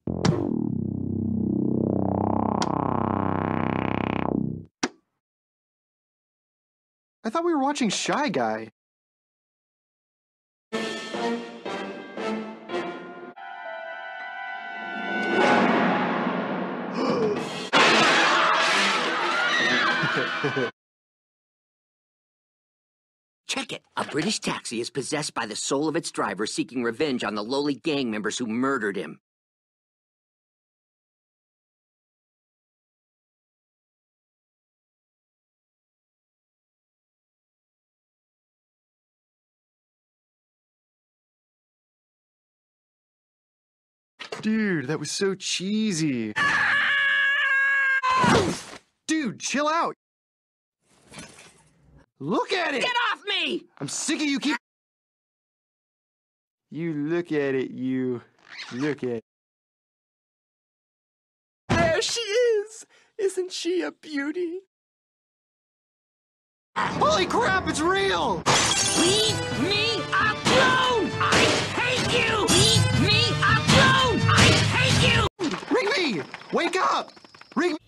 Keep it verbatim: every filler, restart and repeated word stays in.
I thought we were watching Shy Guy. Check it. A British taxi is possessed by the soul of its driver seeking revenge on the lowly gang members who murdered him. Dude, that was so cheesy. Dude, chill out. Look at it! Get off me! I'm sick of you keep... You look at it, you. Look at it. There she is! Isn't she a beauty? Holy crap, it's real! Leave me alone! I hate you! Leave me alone! I hate you! Rigby! Wake up! Rigby!